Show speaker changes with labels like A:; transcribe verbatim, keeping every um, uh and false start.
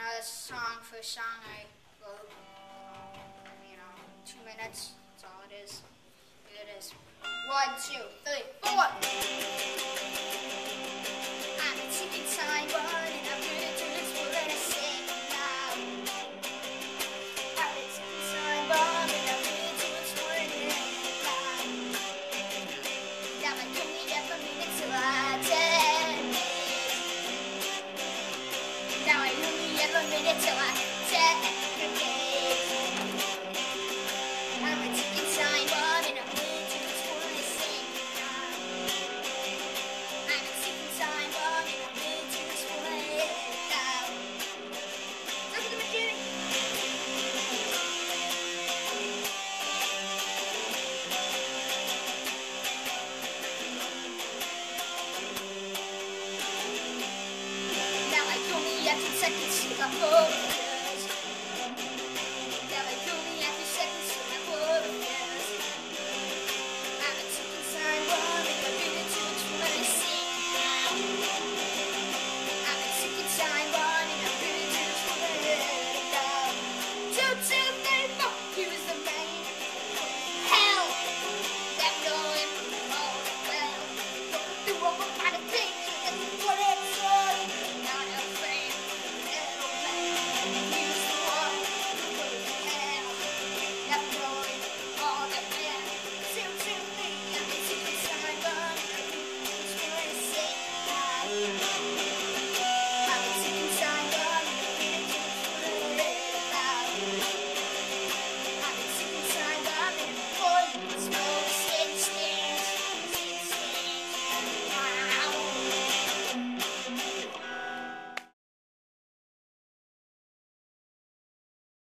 A: another song. First song I wrote, you know, two minutes. That's all it is. Here it is. One, two, three, four. I'm a ticking time bomb and I'm gonna do this for when I sing now. I'm a ticking time bomb and I'm gonna do this for when I now. Now I only have a minute till I dead. Now I only have a minute till I dead. I'm a ticking time bomb and I'm gonna do this for when I sing now. I'm a ticking time bomb and I'm gonna do this for when I now. Look at the machine. Now I only have two seconds till I overdose. Now I only have two seconds till I overdose. I'm a ticking time bomb and I'm gonna do it for when I sing now. I'm a ticking time bomb and I'm gonna do it for when I now. Two, two, three, four. Here's the main hell that going all well. Through all the kind of things that's what it's